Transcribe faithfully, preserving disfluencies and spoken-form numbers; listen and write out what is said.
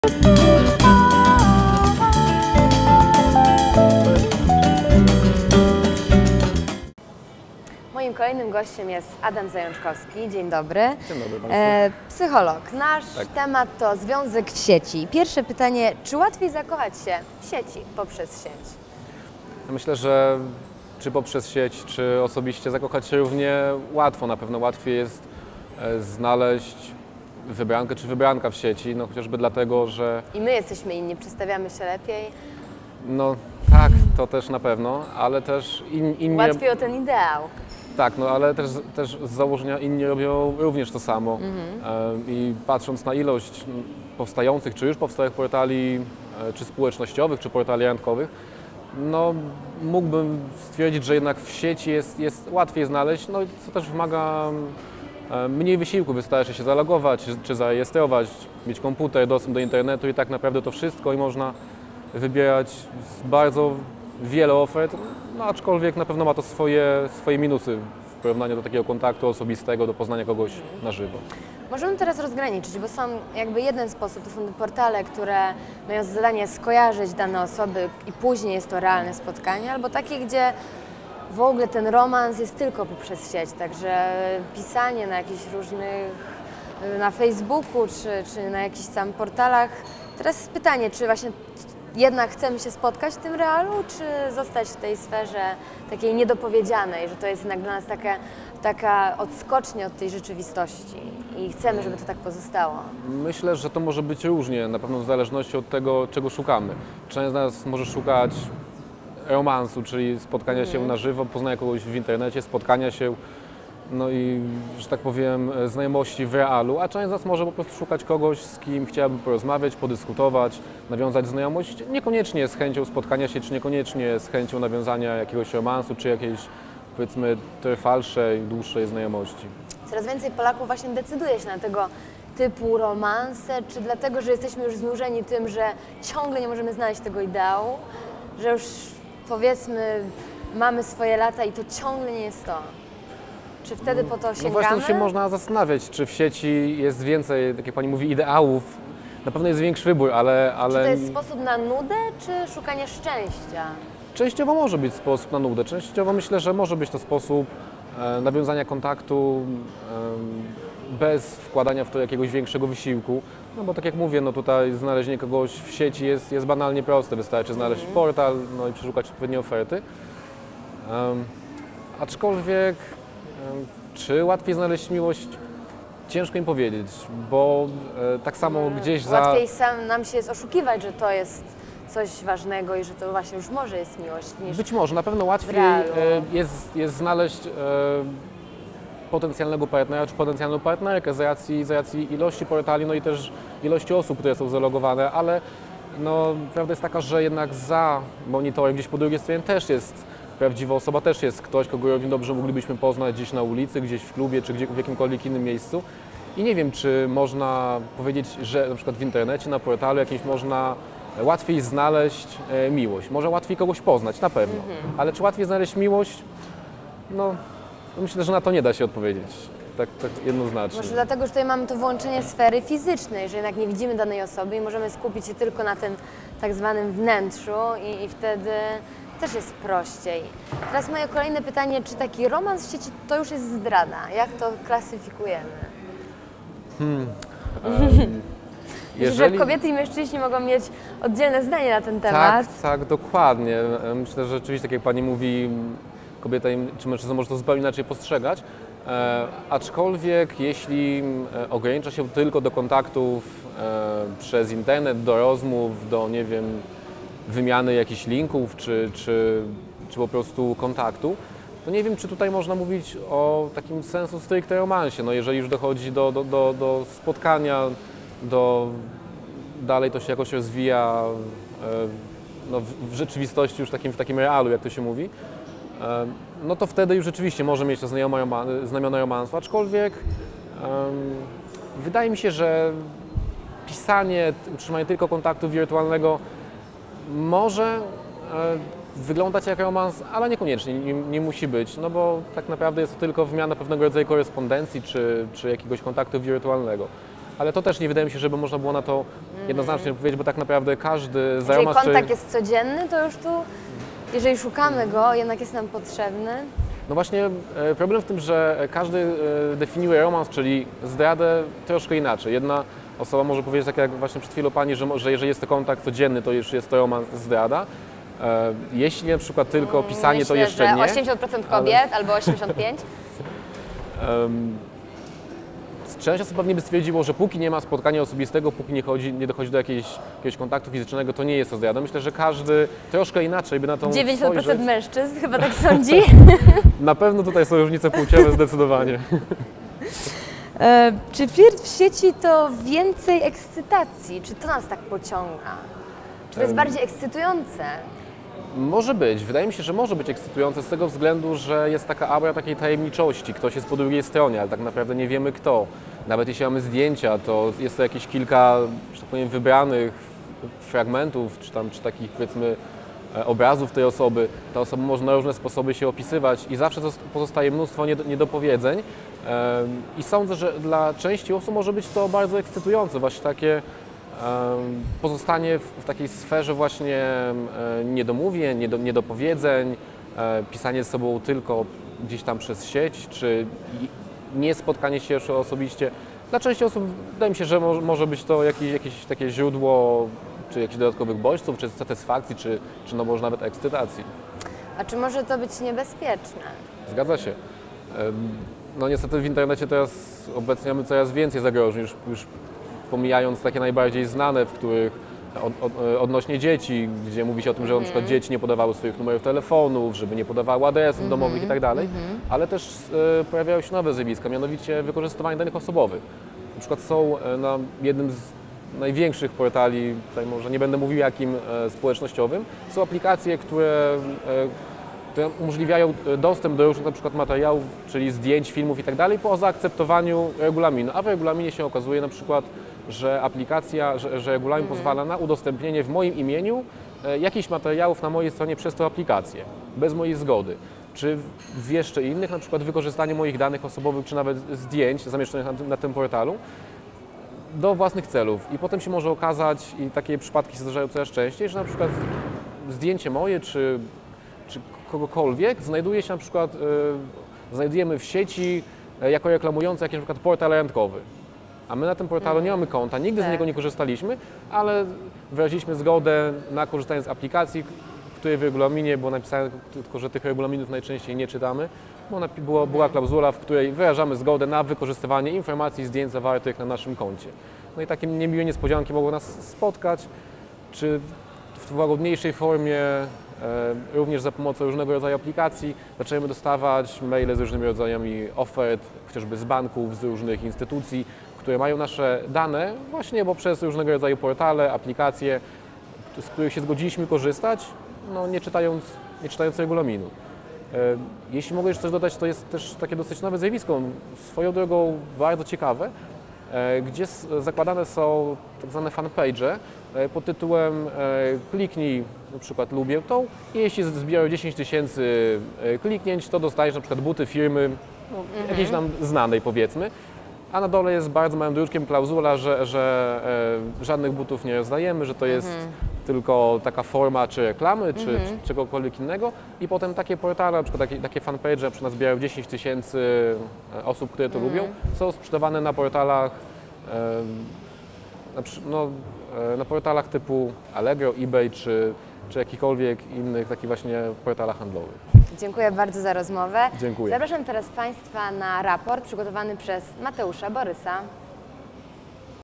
Moim kolejnym gościem jest Adam Zajączkowski. Dzień dobry. Dzień dobry Państwu. E, psycholog. Nasz tak. temat to związek w sieci. Pierwsze pytanie, czy łatwiej zakochać się w sieci poprzez sieć? Myślę, że czy poprzez sieć, czy osobiście zakochać się równie łatwo. Na pewno łatwiej jest znaleźć wybrankę czy wybranka w sieci, no chociażby dlatego, że... I my jesteśmy inni, przedstawiamy się lepiej. No tak, to też na pewno, ale też in, inni... Łatwiej o ten ideał. Tak, no ale też, też z założenia inni robią również to samo. Mhm. I patrząc na ilość powstających, czy już powstałych portali, czy społecznościowych, czy portali randkowych, no mógłbym stwierdzić, że jednak w sieci jest, jest łatwiej znaleźć, no co też wymaga mniej wysiłku. Wystarczy się zalogować, czy zarejestrować, mieć komputer, dostęp do internetu i tak naprawdę to wszystko i można wybierać z bardzo wiele ofert, no aczkolwiek na pewno ma to swoje, swoje minusy w porównaniu do takiego kontaktu osobistego, do poznania kogoś na żywo. Możemy teraz rozgraniczyć, bo są jakby jeden sposób, to są te portale, które mają za zadanie skojarzyć dane osoby i później jest to realne spotkanie, albo takie, gdzie w ogóle ten romans jest tylko poprzez sieć, także pisanie na jakichś różnych, na Facebooku czy, czy na jakichś tam portalach. Teraz pytanie, czy właśnie jednak chcemy się spotkać w tym realu, czy zostać w tej sferze takiej niedopowiedzianej, że to jest jednak dla nas taka, taka odskocznia od tej rzeczywistości i chcemy, żeby to tak pozostało? Myślę, że to może być różnie, na pewno w zależności od tego, czego szukamy. Część z nas może szukać romansu, czyli spotkania mm. się na żywo, poznania kogoś w internecie, spotkania się, no i, że tak powiem, znajomości w realu, a część z nas może po prostu szukać kogoś, z kim chciałaby porozmawiać, podyskutować, nawiązać znajomość, niekoniecznie z chęcią spotkania się, czy niekoniecznie z chęcią nawiązania jakiegoś romansu, czy jakiejś, powiedzmy, trwalszej, dłuższej znajomości. Coraz więcej Polaków właśnie decyduje się na tego typu romanse, czy dlatego, że jesteśmy już znużeni tym, że ciągle nie możemy znaleźć tego ideału, że już, powiedzmy, mamy swoje lata i to ciągle nie jest to. Czy wtedy po to sięgamy? No właśnie się można zastanawiać, czy w sieci jest więcej, tak jak Pani mówi, ideałów. Na pewno jest większy wybór, ale... ale... Czy to jest sposób na nudę, czy szukanie szczęścia? Częściowo może być sposób na nudę. Częściowo myślę, że może być to sposób e, nawiązania kontaktu e, bez wkładania w to jakiegoś większego wysiłku. No bo tak jak mówię, no tutaj znalezienie kogoś w sieci jest, jest banalnie proste. Wystarczy znaleźć mm. portal, no i przeszukać odpowiednie oferty. E, aczkolwiek czy łatwiej znaleźć miłość? Ciężko im powiedzieć, bo e, tak samo hmm. gdzieś za... Łatwiej sam nam się jest oszukiwać, że to jest coś ważnego i że to właśnie już może jest miłość niż Być może, na pewno łatwiej e, jest, jest znaleźć e, potencjalnego partnera czy potencjalną partnerkę z racji, z racji ilości portali, no i też ilości osób, które są zalogowane, ale no, prawda jest taka, że jednak za monitorem gdzieś po drugiej stronie też jest prawdziwa osoba, też jest ktoś, kogo równie dobrze moglibyśmy poznać gdzieś na ulicy, gdzieś w klubie, czy gdzie, w jakimkolwiek innym miejscu. I nie wiem, czy można powiedzieć, że na przykład w internecie, na portalu jakimś można łatwiej znaleźć e, miłość. Może łatwiej kogoś poznać, na pewno. Mhm. Ale czy łatwiej znaleźć miłość? No, myślę, że na to nie da się odpowiedzieć. Tak, tak jednoznacznie. Może dlatego, że tutaj mamy to wyłączenie sfery fizycznej, że jednak nie widzimy danej osoby i możemy skupić się tylko na tym tak zwanym wnętrzu i, i wtedy też jest prościej. Teraz moje kolejne pytanie, czy taki romans w sieci to już jest zdrada? Jak to klasyfikujemy? Hmm. Um, jeżeli... że kobiety i mężczyźni mogą mieć oddzielne zdanie na ten temat. Tak, tak, dokładnie. Myślę, że rzeczywiście, tak jak Pani mówi, kobieta czy mężczyzna może to zupełnie inaczej postrzegać. E, aczkolwiek jeśli ogranicza się tylko do kontaktów e, przez internet, do rozmów, do, nie wiem, wymiany jakichś linków, czy, czy, czy po prostu kontaktu, to nie wiem, czy tutaj można mówić o takim sensu stricte romansie. No jeżeli już dochodzi do, do, do, do spotkania, do dalej to się jakoś rozwija no, w, w rzeczywistości, już takim, w takim realu, jak to się mówi, no to wtedy już rzeczywiście może mieć to znamiona romansu, aczkolwiek um, wydaje mi się, że pisanie, utrzymanie tylko kontaktu wirtualnego może e, wyglądać jak romans, ale niekoniecznie, nie, nie musi być, no bo tak naprawdę jest to tylko wymiana pewnego rodzaju korespondencji czy, czy jakiegoś kontaktu wirtualnego. ale to też nie wydaje mi się, żeby można było na to jednoznacznie powiedzieć, bo tak naprawdę każdy Jeżeli znajomy... kontakt jest codzienny, to już tu, jeżeli szukamy go, jednak jest nam potrzebny. No właśnie e, problem w tym, że każdy e, definiuje romans, czyli zdradę troszkę inaczej. Jedna osoba może powiedzieć, tak jak właśnie przed chwilą Pani, że, mo- że jeżeli jest to kontakt codzienny, to już jest to romans, zdrada. E, Jeśli na przykład tylko pisanie, Myślę, to jeszcze że nie. osiemdziesiąt procent kobiet albo osiemdziesiąt pięć procent. Em, Część osób pewnie by stwierdziło, że póki nie ma spotkania osobistego, póki nie, chodzi, nie dochodzi do jakiejś, jakiegoś kontaktu fizycznego, to nie jest to zdrada. Myślę, że każdy troszkę inaczej by na to dziewięćdziesiąt procent spojrzeć. mężczyzn chyba tak sądzi. Na pewno tutaj są różnice płciowe zdecydowanie. E, czy flirt w sieci to więcej ekscytacji? Czy to nas tak pociąga? Czy to jest Em. bardziej ekscytujące? Może być. Wydaje mi się, że może być ekscytujące z tego względu, że jest taka aura takiej tajemniczości. Ktoś jest po drugiej stronie, ale tak naprawdę nie wiemy kto. Nawet jeśli mamy zdjęcia, to jest to jakieś kilka, że tak powiem, wybranych fragmentów, czy tam, czy takich, powiedzmy, e, obrazów tej osoby. Ta osoba może na różne sposoby się opisywać i zawsze zos- pozostaje mnóstwo nied- niedopowiedzeń. Em, I sądzę, że dla części osób może być to bardzo ekscytujące, właśnie takie em, pozostanie w, w takiej sferze właśnie e, niedomówień, niedo, niedopowiedzeń, e, pisanie z sobą tylko gdzieś tam przez sieć, czy i- nie spotkanie się jeszcze osobiście. Dla części osób wydaje mi się, że może, może być to jakieś, jakieś takie źródło czy jakichś dodatkowych bodźców, czy satysfakcji, czy, czy no może nawet ekscytacji. A czy może to być niebezpieczne? Zgadza się. Em, No niestety w internecie teraz obecnie mamy coraz więcej zagrożeń, już, już pomijając takie najbardziej znane, w których od, od, odnośnie dzieci, gdzie mówi się o tym, że na przykład dzieci nie podawały swoich numerów telefonów, żeby nie podawały adresów domowych i tak dalej, ale też e, pojawiają się nowe zjawiska, mianowicie wykorzystywanie danych osobowych. Na przykład są e, na jednym z największych portali, tutaj może nie będę mówił jakim, e, społecznościowym, są aplikacje, które e, które umożliwiają dostęp do różnych na przykład materiałów, czyli zdjęć, filmów i tak dalej po zaakceptowaniu regulaminu, a w regulaminie się okazuje na przykład, że aplikacja, że, że regulamin pozwala na udostępnienie w moim imieniu e, jakichś materiałów na mojej stronie przez tę aplikację, bez mojej zgody. Czy w jeszcze innych, na przykład wykorzystanie moich danych osobowych, czy nawet zdjęć zamieszczonych na tym, na tym portalu do własnych celów. I potem się może okazać, i takie przypadki się zdarzają coraz częściej, że na przykład zdjęcie moje, czy czy kogokolwiek znajduje się na przykład, y, znajdujemy w sieci y, jako reklamujący jakiś na przykład portal randkowy. A my na tym portalu nie mamy konta, nigdy z Tak. niego nie korzystaliśmy, ale wyraziliśmy zgodę na korzystanie z aplikacji, której w regulaminie było napisane, tylko że tych regulaminów najczęściej nie czytamy, bo napi- było, była klauzula, w której wyrażamy zgodę na wykorzystywanie informacji, zdjęć zawartych na naszym koncie. No i takie niemiłe niespodzianki mogą nas spotkać, czy w łagodniejszej formie, e, również za pomocą różnego rodzaju aplikacji zaczęliśmy dostawać maile z różnymi rodzajami ofert, chociażby z banków, z różnych instytucji, które mają nasze dane właśnie poprzez różnego rodzaju portale, aplikacje, z których się zgodziliśmy korzystać, no nie czytając, nie czytając regulaminu. E, Jeśli mogę jeszcze coś dodać, to jest też takie dosyć nowe zjawisko, swoją drogą bardzo ciekawe, e, gdzie s- zakładane są tak zwane fanpage e, pod tytułem e, kliknij na przykład lubię tą i jeśli z- zbiorą dziesięć tysięcy e, kliknięć, to dostajesz na przykład buty firmy no, jakiejś tam znanej powiedzmy, a na dole jest bardzo małym druczkiem klauzula, że, że e, żadnych butów nie rozdajemy, że to jest tylko taka forma czy reklamy, czy, czy czegokolwiek innego i potem takie portale, na przykład takie, takie fanpage, na przykład zbierają dziesięć tysięcy osób, które to lubią, są sprzedawane na portalach e, na, przy- no, e, na portalach typu Allegro, eBay czy, czy jakichkolwiek innych takich właśnie portalach handlowych. Dziękuję bardzo za rozmowę. Dziękuję. Zapraszam teraz Państwa na raport przygotowany przez Mateusza Borysa.